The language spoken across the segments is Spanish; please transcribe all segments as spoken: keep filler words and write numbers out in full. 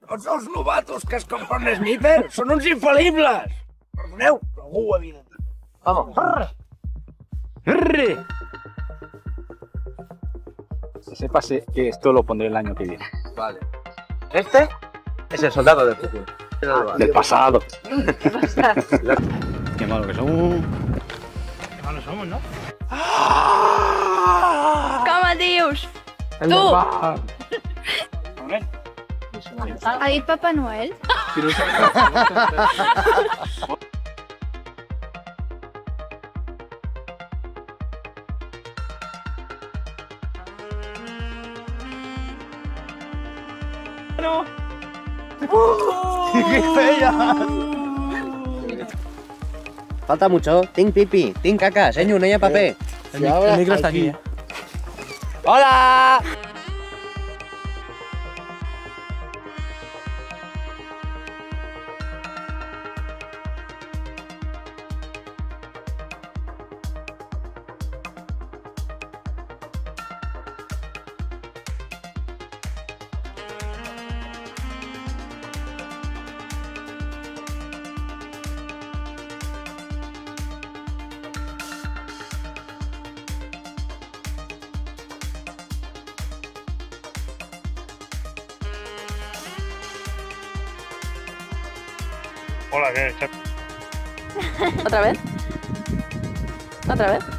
Tots els novatos que es compren un sniper són uns infalibles. Perdoneu, però algú ho havia de dir. Vamos. Que sepase que esto lo pondré el año que viene. Vale. Este es el soldado del futuro. Ah, del pasado. Qué malo que somos. Qué malos somos, ¿no? Com et dius? El Tu! Ha dit Papa Noel? Si no No. ¡Qué fea! Falta mucho. Tinc pipi, tinc caca, senyo, no hi ha paper. El, el micro está aquí. Hola! Hola, ¿qué? ¿Otra vez? ¿Otra vez?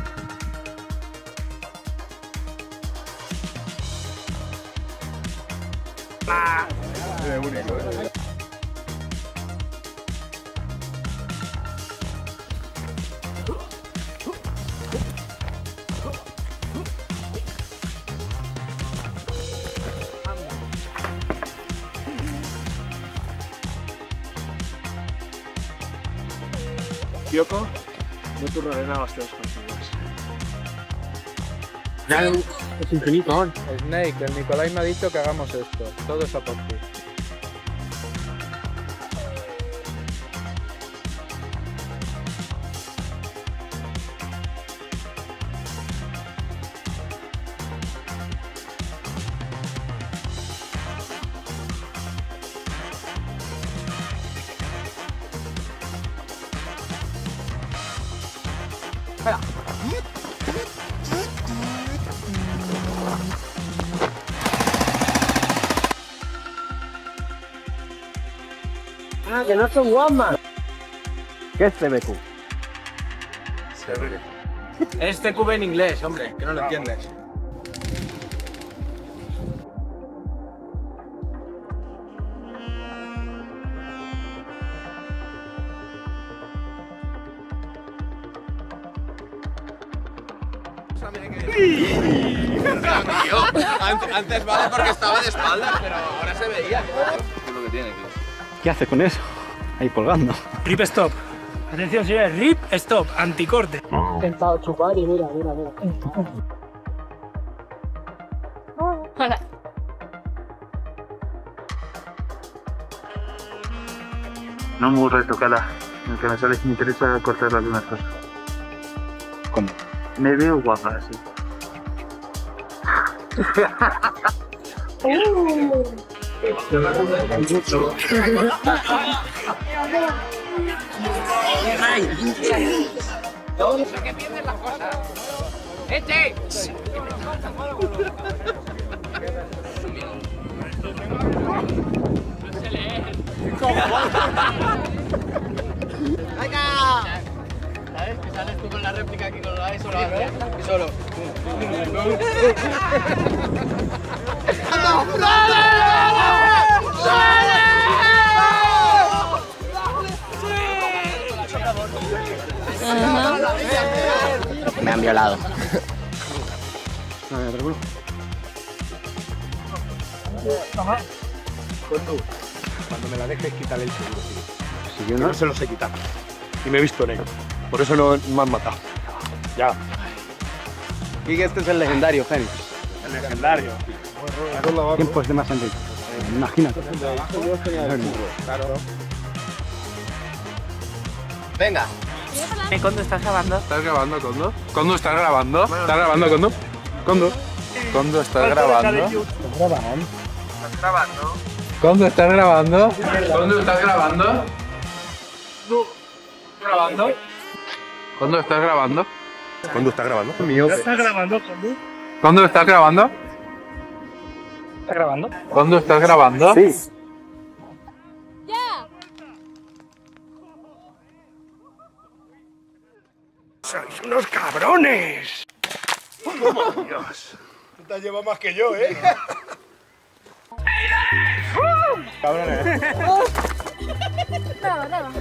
Kyoko, no tornaré a les teves partides. es infinito. Snake, el Nicolai me ha dicho que hagamos esto. Todo es a por ti. Espera. Ah, que no son guamas. ¿Qué es C B Q? Es C Q B en inglés, hombre, que no lo entiendes. Antes, antes vale porque estaba de espaldas, pero ahora se veía. ¿Qué es lo que tiene? ¿Qué hace con eso? Ahí colgando. Rip stop. Atención, señores, rip stop, anticorte. Intentado chupar y mira, mira, mira. Hola. No muy retocada, en que me sale me interesa cortar algunas cosas. ¿Cómo? Me veo guapa así. Que pierdes las cosas. ¡Este! ¿Sabes? Que sales tú con la réplica aquí con la solo y solo. Me han violado. Cuando me la dejes, quítale el seguro. Si yo No no. se los he quitado. Y me he visto negro. Por eso no me han matado. Ya. Y que este es el legendario, Fénix. El legendario. Tiempos de más antiguo. Imagínate. Venga. ¿Cuándo estás grabando? ¿Estás grabando, Kondo? ¿Kondo estás grabando? ¿Estás grabando, Kondo? ¿Kondo? ¿Kondo estás grabando? ¿Estás grabando? ¿Cuándo estás grabando? ¿Cuándo estás grabando? ¿Grabando? ¿Cuándo estás grabando? ¿Cuándo estás grabando? ¿Ya estás grabando, Condu? ¿Cuándo estás grabando? ¿Estás grabando? ¿Cuándo estás grabando? Sí. ¡Sois unos cabrones! ¡Oh, Dios! Te has llevado más que yo, ¿eh? Cabrones. Bravo, bravo.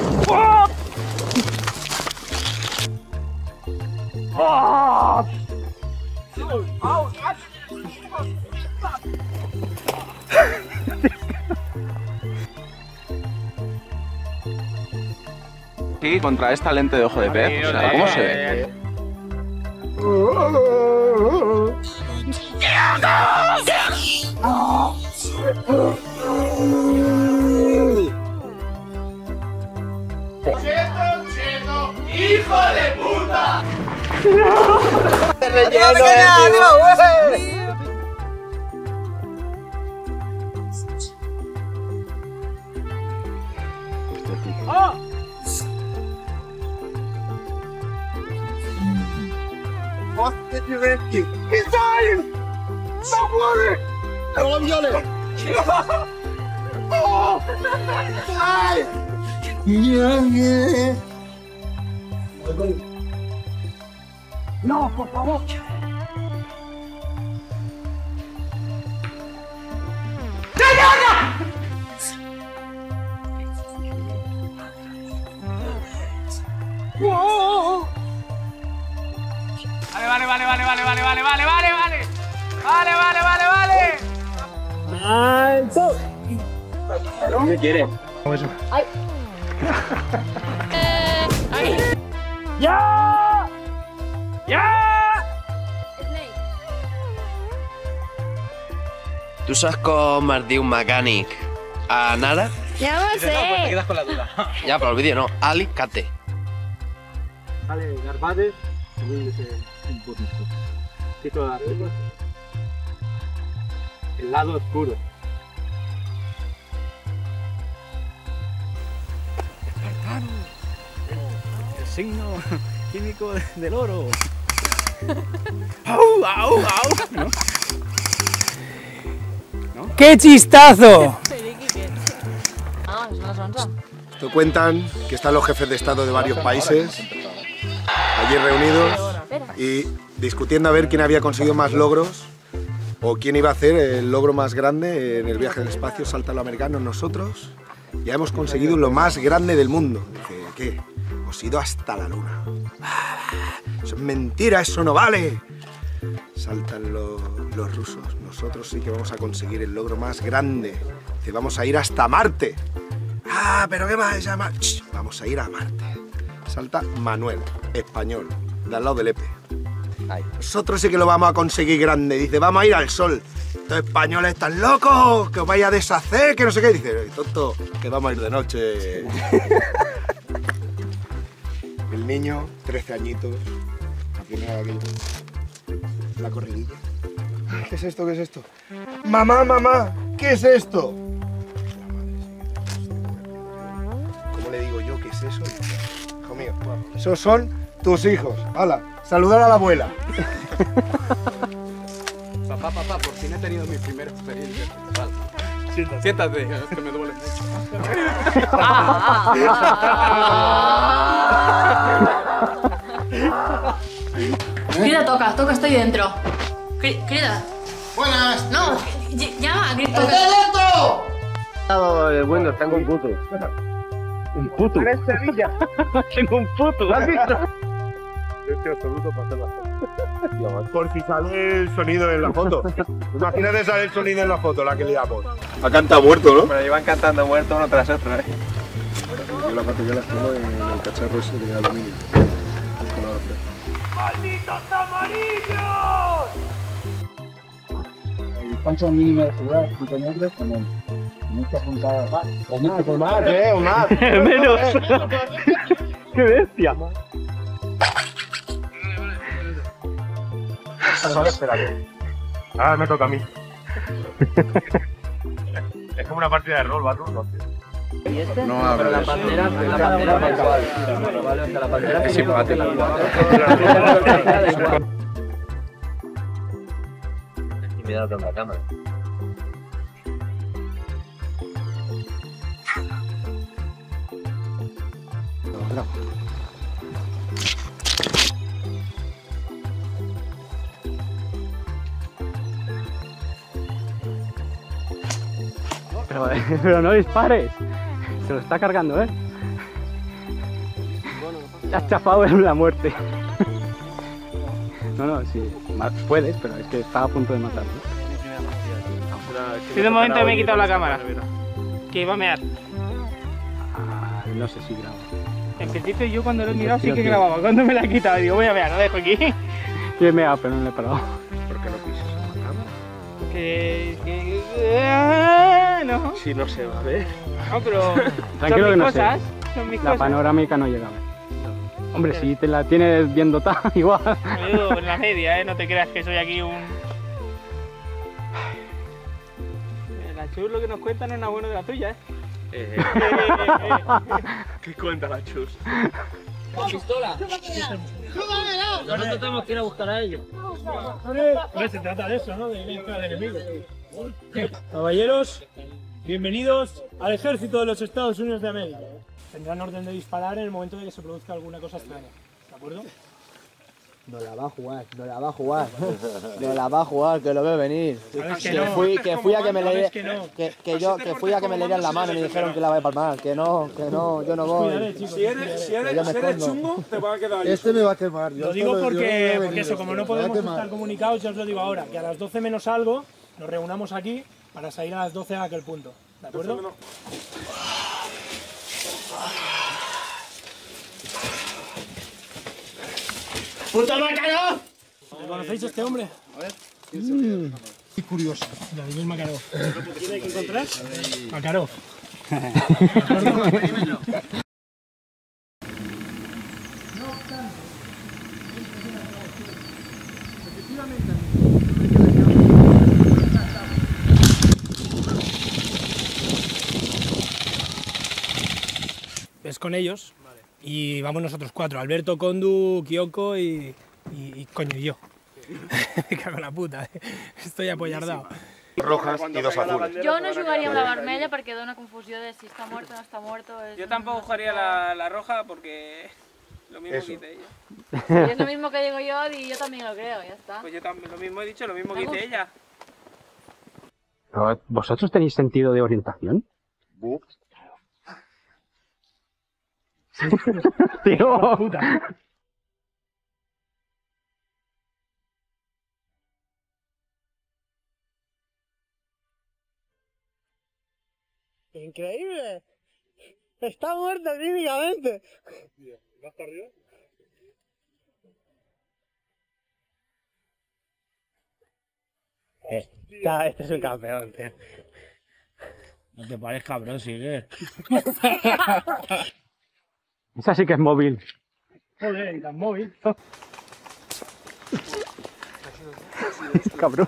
Sí, contra esta lente de ojo de pez. O sea, ¿cómo se ve? ¡Hijo de puta! He's dying! Don't worry! No lo violes! Oh! Die! No, por favor. Vale, vale, vale, vale, vale, vale, vale, vale, vale, vale. Vale, vale, vale, vale. ¡Alto! ¿Qué quieres? ¡Ay! ¡Ya! ¡Ya! ¿Tú saps com es diu mecànic a Nara? Ya lo sé. quedas con la duda. Ja, però el vídeo no. Alicate. Vale, Garbades. Un poquito. Tito de arriba. El lado oscuro. El signo químico del oro. ¡Au, au, au! ¿No? ¿No? ¡Qué chistazo! Ah, es una sonza. Esto cuentan que están los jefes de Estado de varios países allí reunidos y discutiendo a ver quién había conseguido más logros o quién iba a hacer el logro más grande en el viaje del espacio. Saltan los americanos, nosotros ya hemos conseguido lo más grande del mundo. Dice, ¿qué? Hemos ido hasta la luna. Eso es mentira, eso no vale. Saltan los, los rusos, nosotros sí que vamos a conseguir el logro más grande. Dice, vamos a ir hasta Marte. Ah, pero ¿qué más se llama? Shh, vamos a ir a Marte. Salta Manuel, español, de al lado del Epe. Ay. Nosotros sí que lo vamos a conseguir grande. Dice, vamos a ir al sol. Estos españoles están locos, que os vais a deshacer, que no sé qué. Dice, tonto, que vamos a ir de noche. El niño, trece añitos, la primera vez la corridilla. ¿Qué es esto? ¿Qué es esto? Mamá, mamá, ¿qué es esto? ¿Cómo le digo yo qué es eso? Hijo mío, esos son tus hijos. Hala, saludar a la abuela. Papá, papá, por fin he tenido mi primera experiencia sexual. Siéntate. Siéntate, es que me duele mucho. Crida, toca, toca, estoy dentro. Cri- Crida. Buenas. No, ll- llama, grita. ¡Estoy dentro! El bueno, tengo un puto. Un puto. ¡Eres Sevilla! Tengo un puto. ¿Has visto? Yo estoy absoluto para hacer la foto. Por si sale el sonido en la foto. Imagínate sale el sonido en la foto, la que liamos. Ha cantado muerto, ¿no? Pero iban cantando muertos uno tras otro, ¿eh? Yo la foto ya la tengo en el cacharro ese de aluminio. ¡Malditos amarillos! El pancho mínimo de seguridad, cinco metros, con mucha puntada. Más, Más, eh, más. menos. ¡Qué bestia! Vale, espérate. Ahora me toca a mí. Es como una partida de rol, Batu, no, tío. ¿Y este? No hablo de la eso. pantera, la pantera da igual. Vale, o sea, la pantera Es simpático. Intimidado con la cámara. Pero, pero no dispares. Se lo está cargando, ¿eh? Te has chafado en la muerte. No, no, sí. Puedes, pero es que estaba a punto de matarlo. Sí, de momento me he quitado la cámara. Que iba a mear. Ah, no sé si grabo. En principio yo cuando lo he mirado sí que grababa. Cuando me la he quitado digo, voy a mear, lo dejo aquí. Yo he meado, pero no le he parado. ¿Por qué no pisas a la cámara? Que... que... ah, no. Si no se va a ver. No, pero... Tranquilo son que mis no sé. cosas. Son mis La cosas. panorámica no llega. Hombre, si te la tienes bien dotada, igual. Yo en la media, ¿eh? No te creas que soy aquí un... La chus lo que nos cuentan no es nada bueno de la tuya, ¿eh? Eh, Eh, eh, eh. ¿Qué cuenta la chus? ¡Pistola! Nosotros tenemos que ir a buscar a ellos. Hombre, se trata de eso, ¿no? De ir al enemigo. Caballeros, bienvenidos al ejército de los Estados Unidos de América. Tendrán orden de disparar en el momento de que se produzca alguna cosa extraña. ¿De acuerdo? No la va a jugar, no la va a jugar. No la va a jugar, que lo veo venir. Sabes que Que no. fui, que fui a que me Sabes le que no. que, que yo que fui a que me le dieran la mano y me dijeron que la voy a palmar, que no, que no, yo no Cuidaré, voy. chicos. Si eres, si eres, Yo me si eres escondo. chungo, te va a quedar ahí. Este me va a quemar. Yo Lo digo esto yo porque, no he porque venido, eso, como no me va a podemos quemar. estar comunicados, ya os lo digo ahora, que a las doce menos algo nos reunamos aquí para salir a las doce a aquel punto. ¿De acuerdo? ¡Puto Makarov! ¿Conocéis a este hombre? A ver. Qué curioso. Vladimir Makarov. ¿Quién hay que encontrar? Makarov. Es con ellos y vamos nosotros cuatro, Alberto, Kondu, Kyoko y, y, y coño, y yo. Me cago en la puta, eh. Estoy apoyardado. Rojas y dos azules. Jo no jugaria amb la vermella perquè dona confusió de si està muerto o no está muerto. Es Yo tampoco jugaría la, la roja porque... Lo mismo Eso. que dice ella. Y es lo mismo que digo yo y yo también lo creo, ya está. Pues yo también lo mismo he dicho, lo mismo Me que dice gusta. ella. Pero, ¿vosotros tenéis sentido de orientación? Tío. ¡Increíble! Está muerto clínicamente. ¿Vas para arriba? Eh, está, este es un campeón, tío. No te pares, cabrón, sigue. Esa sí que es móvil. Joder, y tan móvil. Cabrón.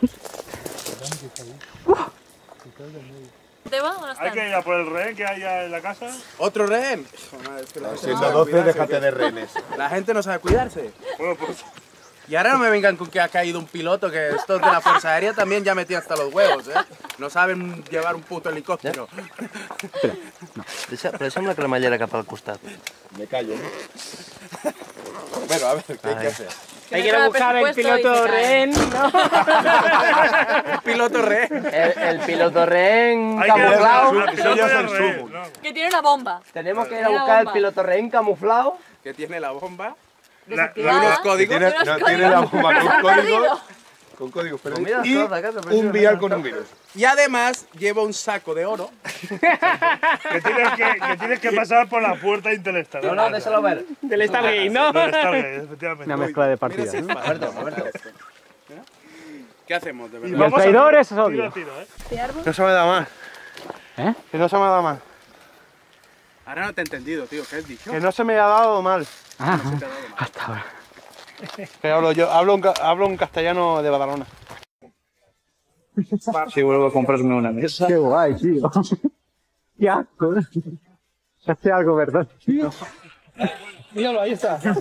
¿Te va o no está? Hay que ir a por el rehén que hay en la casa. ¿Otro rehén? Joder, es que la gente Siendo no sabe doce, cuidarse, déjate ¿qué? de rehenes. La gente no sabe cuidarse. Bueno, pues. Y ahora no me vengan con que ha caído un piloto, que estos de la Fuerza Aérea también ya metían hasta los huevos, ¿eh? No saben llevar un puto helicóptero. Deixa, però deixa'm la cremallera cap al costat. Me callo, ¿no? Bueno, a ver, ¿qué hay que hacer? Hay que ir a buscar el piloto rehén, ¿no? Piloto rehén. El, el piloto rehén Hay que camuflado. Eso ya es el sumo. Que tiene una bomba. Tenemos que ir a Una buscar el bomba. piloto rehén camuflado. Que tiene la bomba. La- Y unos códigos. Tiene, no, tiene la bomba con códigos. Con códigos, pero Comida y toda, casa, pero un sí, vial no, con no. un virus. Y además lleva un saco de oro. Que tienes que, que tienes que pasar por la puerta interestelar. No, no, déjalo ver. Del Stargate, ¿no? Del Stargate, efectivamente. Una mezcla de Mira partidas. ese ¿no? fácil. Alberto, Alberto. ¿Qué hacemos, de Y verdad? Y el vamos a- traidor es tiro a odio. tiro, ¿eh? No se me da más. ¿Eh? Que no se me ha dado mal. Ahora no te he entendido, tío. ¿Qué has dicho? Que no se me ha dado mal. Ah, No se te ha dado mal. hasta ahora. Que hablo yo, hablo un, ca- hablo un castellano de Badalona. Si vuelvo a comprarme una mesa. Qué guay, tío. Qué asco. Hace algo, ¿verdad? Míralo, ahí está. Creo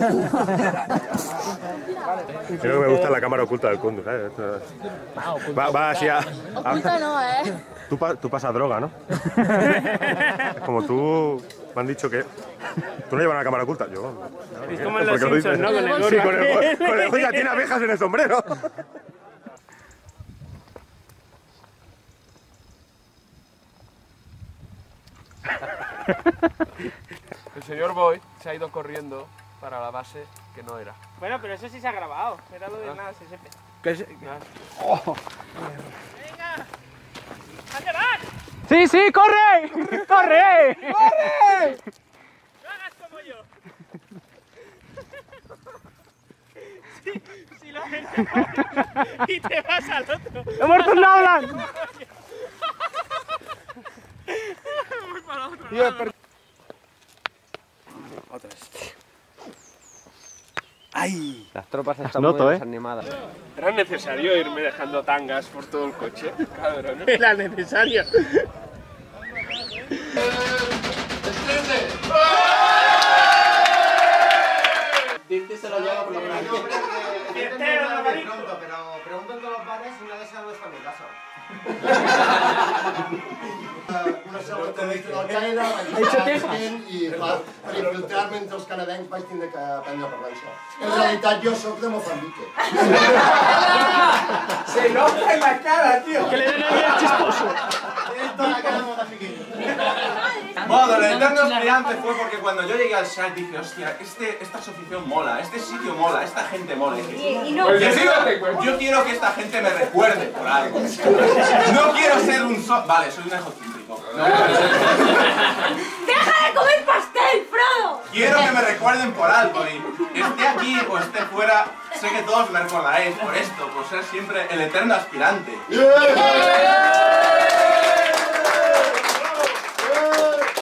que me gusta la cámara oculta del Kundu, ¿sabes? Va, va así a... a- Oculta no, ¿eh? Tú, pa- tú pasas droga, ¿no? Como tú... Me han dicho que... ¿Tú no llevas una cámara oculta? Yo... Es como en los ¿Por qué lo Simpsons, dices? ¿no? Con el Sí, gorro. con el... Con el... Oiga, tiene abejas en el sombrero. El señor Boy se ha ido corriendo para la base que no era. Bueno, pero eso sí se ha grabado. Era lo de nada, se sepa. ¿Qué se... ¡Venga! ¡A quedar! ¡Sí, sí, corre! ¡Corre! ¡Corre! No hagas como yo. Si, si lo haces y te vas al otro. ¡He muerto un Nablan! Voy para otro Tío, lado. per- Otra vez. ¡Ay! Las tropas están noto, muy ¿eh? desanimadas. ¿Era necesario irme dejando tangas por todo el coche? Cabrón, era necesario. Dirty se lo lleva por lo menos. Pronto, pero preguntan todos los bares y una de esas no está en mi casa. Una segona entrevista d'Al-Qaeda, vaig estar assistent i clar, per infiltrar-me entre els canadencs vaig tindre que aprendre parlar-se. En realitat jo sóc de Mozambique. Se nota en la cara, tío. ¡Que le den ahí al chisposo! Bueno, lo eterno aspirante fue porque cuando yo llegué al S A C dije, hostia, este, esta asociación mola, este sitio mola, esta gente mola. Y dije, Y no. yo, quiero, yo quiero que esta gente me recuerde por algo. No quiero ser un so... Vale, soy un egocéntrico. No, ¡Deja de comer pastel, Frodo! quiero que me recuerden por algo y esté aquí o esté fuera, sé que todos me recordaréis por esto, por ser siempre el eterno aspirante.